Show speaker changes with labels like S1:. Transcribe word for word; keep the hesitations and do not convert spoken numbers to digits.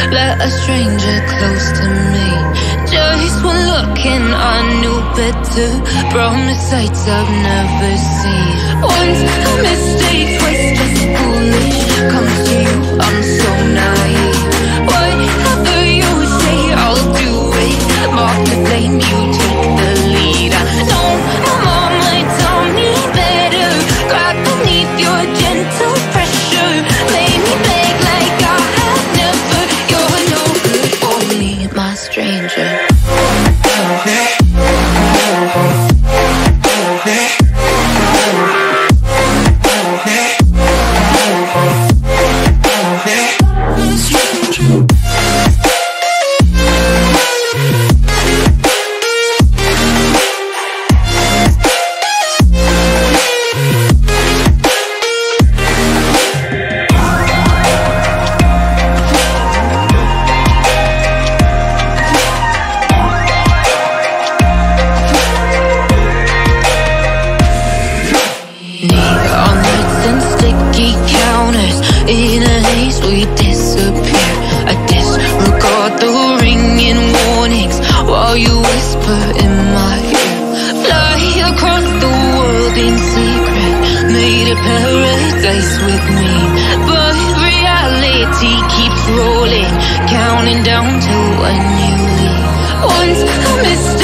S1: let a stranger close to me. Just one look and I knew better. Promised sights I've never seen. Once a mistake, twice just foolish. Come to you, I'm so naive. Whatever you say, I'll do it. Mark the flame, you take the lead. I know my mama taught me better. Crack beneath your gentle pressure. Made me beg like I have never. You're no good for me, my stranger. In a haze we disappear. I disregard the ringing warnings while you whisper in my ear. Fly across the world in secret, made a paradise with me. But reality keeps rolling, counting down till when you leave. Once I missed